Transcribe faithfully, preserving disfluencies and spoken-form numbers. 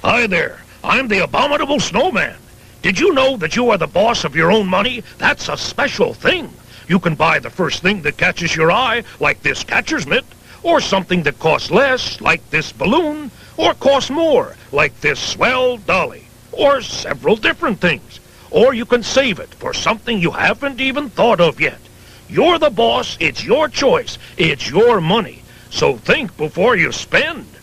Hi there, I'm the Abominable Snowman. Did you know that you are the boss of your own money? That's a special thing. You can buy the first thing that catches your eye, like this catcher's mitt, or something that costs less, like this balloon, or costs more, like this swell dolly, or several different things. Or you can save it for something you haven't even thought of yet. You're the boss, it's your choice, it's your money. So think before you spend.